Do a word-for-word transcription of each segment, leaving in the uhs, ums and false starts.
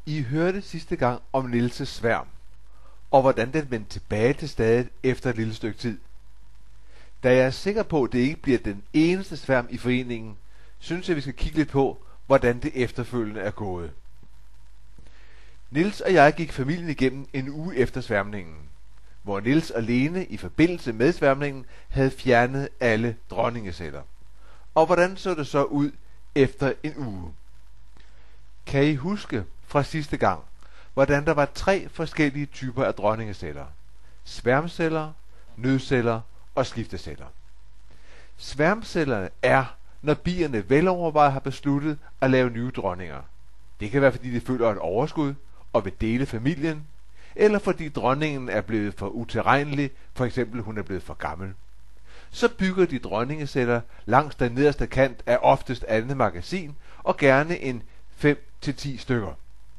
I hørte sidste gang om Niels' sværm, og hvordan den vendte tilbage til stadet efter et lille stykke tid. Da jeg er sikker på, at det ikke bliver den eneste sværm i foreningen, synes jeg, vi skal kigge lidt på, hvordan det efterfølgende er gået. Niels og jeg gik familien igennem en uge efter sværmningen, hvor Niels og Lene i forbindelse med sværmningen havde fjernet alle dronningeceller. Og hvordan så det så ud efter en uge? Kan I huske fra sidste gang, hvordan der var tre forskellige typer af dronningsceller? Sværmceller, nødceller og skifteceller. Sværmcellerne er, når bierne velovervejet har besluttet at lave nye dronninger. Det kan være, fordi de føler et overskud og vil dele familien, eller fordi dronningen er blevet for utilregnelig, for eksempel hun er blevet for gammel. Så bygger de dronningeceller langs den nederste kant af oftest andet magasin, og gerne en fem til ti stykker.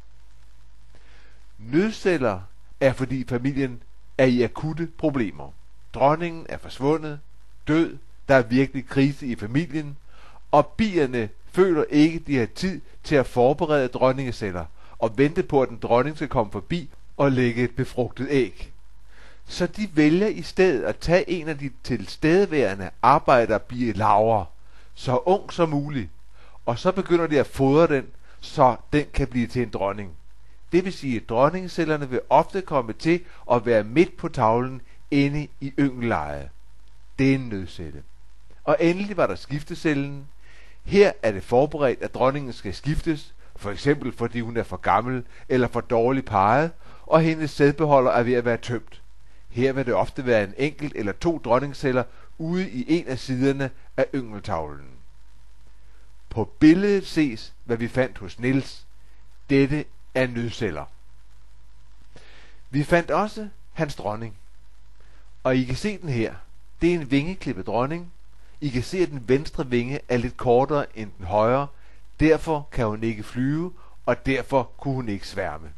Nødceller er, fordi familien er i akutte problemer. Dronningen er forsvundet, død, der er virkelig krise i familien, og bierne føler ikke, de har tid til at forberede dronningeceller og vente på, at en dronning skal komme forbi og lægge et befrugtet æg. Så de vælger i stedet at tage en af de tilstedeværende arbejderbielaver, så ung som muligt, og så begynder de at fodre den, så den kan blive til en dronning. Det vil sige, at dronningecellerne vil ofte komme til at være midt på tavlen inde i yngellejet. Det er en nødcelle. Og endelig var der skiftecellen. Her er det forberedt, at dronningen skal skiftes, for eksempel fordi hun er for gammel eller for dårligt parret, og hendes sædbeholder er ved at være tømt. Her vil det ofte være en enkelt eller to dronningceller ude i en af siderne af yngeltavlen. På billedet ses, hvad vi fandt hos Niels. Dette er nødceller. Vi fandt også hans dronning. Og I kan se den her. Det er en vingeklippet dronning. I kan se, at den venstre vinge er lidt kortere end den højre. Derfor kan hun ikke flyve, og derfor kunne hun ikke sværme.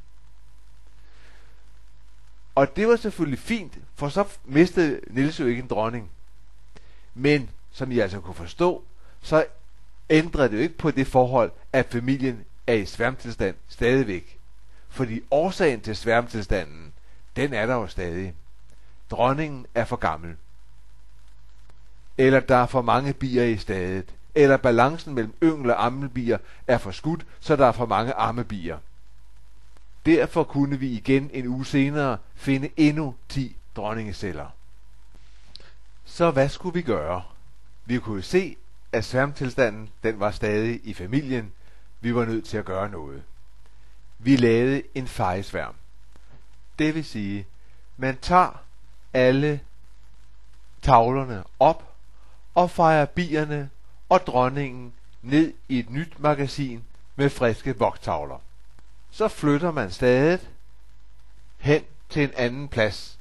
Og det var selvfølgelig fint, for så mistede Niels jo ikke en dronning. Men, som I altså kunne forstå, så ændrede det jo ikke på det forhold, at familien er i sværmtilstand stadigvæk. Fordi årsagen til sværmtilstanden, den er der jo stadig. Dronningen er for gammel. Eller der er for mange bier i stadet. Eller balancen mellem yngel og ammelbier er for skudt, så der er for mange ammebier. Derfor kunne vi igen en uge senere finde endnu ti dronningeceller. Så hvad skulle vi gøre? Vi kunne se, at sværmtilstanden den var stadig i familien. Vi var nødt til at gøre noget. Vi lavede en fejesværm. Det vil sige, man tager alle tavlerne op og fejer bierne og dronningen ned i et nyt magasin med friske vogttavler. Så flytter man stadig hen til en anden plads.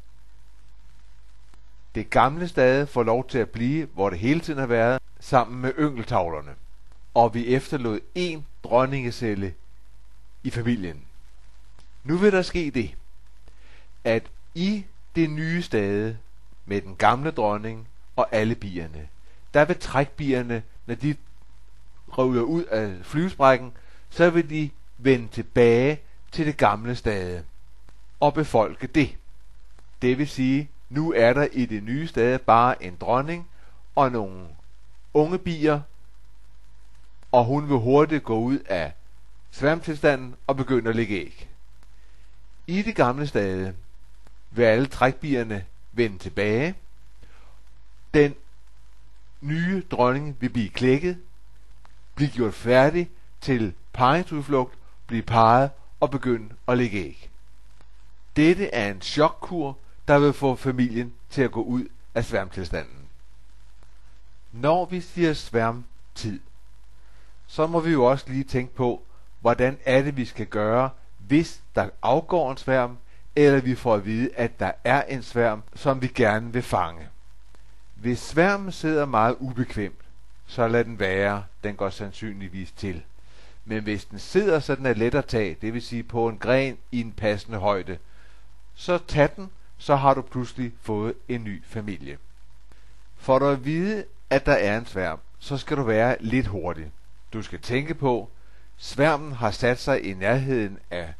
Det gamle stade får lov til at blive, hvor det hele tiden har været, sammen med yngeltavlerne. Og vi efterlod en dronningecelle i familien. Nu vil der ske det, at i det nye stade med den gamle dronning og alle bierne, der vil trækbierne, når de ryger ud af flyvesprækken, så vil de vende tilbage til det gamle stade og befolke det. Det vil sige, nu er der i det nye stade bare en dronning og nogle unge bier, og hun vil hurtigt gå ud af sværmtilstanden og begynde at lægge æg. I det gamle stade vil alle trækbierne vende tilbage. Den nye dronning vil blive klækket, blive gjort færdig til paringsudflugt, blive parret og begynde at lægge æg. Dette er en chokkur, der vil få familien til at gå ud af sværmtilstanden. Når vi siger sværmtid, så må vi jo også lige tænke på, hvordan er det, vi skal gøre, hvis der afgår en sværm, eller vi får at vide, at der er en sværm, som vi gerne vil fange. Hvis sværmen sidder meget ubekvemt, så lad den være, den går sandsynligvis til. Men hvis den sidder, så den er let at tage, det vil sige på en gren i en passende højde, så tag den, så har du pludselig fået en ny familie. For du at vide, at der er en sværm, så skal du være lidt hurtig. Du skal tænke på, sværmen har sat sig i nærheden af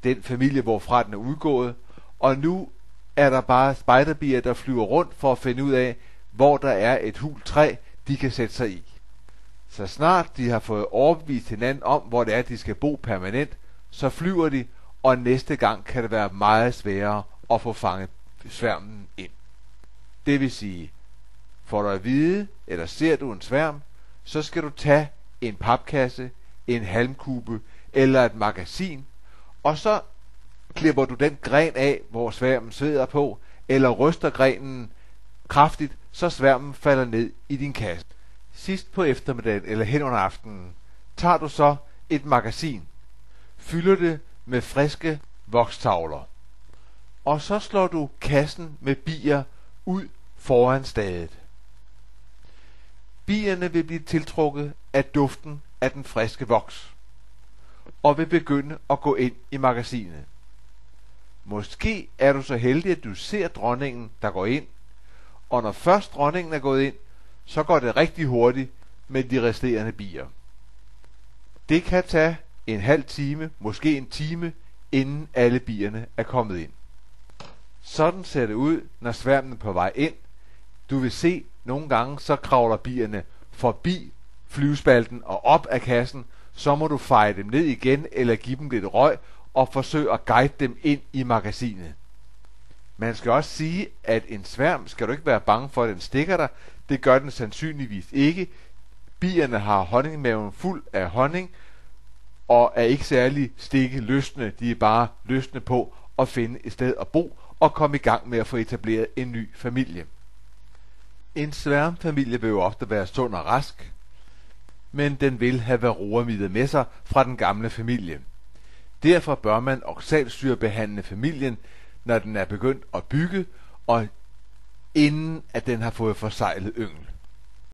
den familie, hvorfra den er udgået, og nu er der bare spejderbier, der flyver rundt for at finde ud af, hvor der er et hult træ, de kan sætte sig i. Så snart de har fået overbevist hinanden om, hvor det er, de skal bo permanent, så flyver de, og næste gang kan det være meget sværere at få fanget sværmen ind. Det vil sige, får du at vide, eller ser du en sværm, så skal du tage en papkasse, en halmkube eller et magasin, og så klipper du den gren af, hvor sværmen sidder på, eller ryster grenen kraftigt, så sværmen falder ned i din kasse. Sidst på eftermiddagen eller hen under aftenen, tager du så et magasin, fylder det med friske vokstavler, og så slår du kassen med bier ud foran stadet. Bierne vil blive tiltrukket af duften af den friske voks, og vil begynde at gå ind i magasinet. Måske er du så heldig, at du ser dronningen, der går ind, og når først dronningen er gået ind, så går det rigtig hurtigt med de resterende bier. Det kan tage en halv time, måske en time, inden alle bierne er kommet ind. Sådan ser det ud, når sværmen er på vej ind. Du vil se, nogle gange så kravler bierne forbi flyvespalten og op af kassen, så må du feje dem ned igen eller give dem lidt røg og forsøge at guide dem ind i magasinet. Man skal også sige, at en sværm skal du ikke være bange for, at den stikker dig. Det gør den sandsynligvis ikke. Bierne har honningmaven fuld af honning og er ikke særlig stikke lystne. De er bare lystne på at finde et sted at bo og komme i gang med at få etableret en ny familie. En sværmfamilie vil jo ofte være sund og rask, men den vil have varroamidler med sig fra den gamle familie. Derfor bør man oxalsyrebehandle familien, når den er begyndt at bygge, og inden at den har fået forseglet yngel.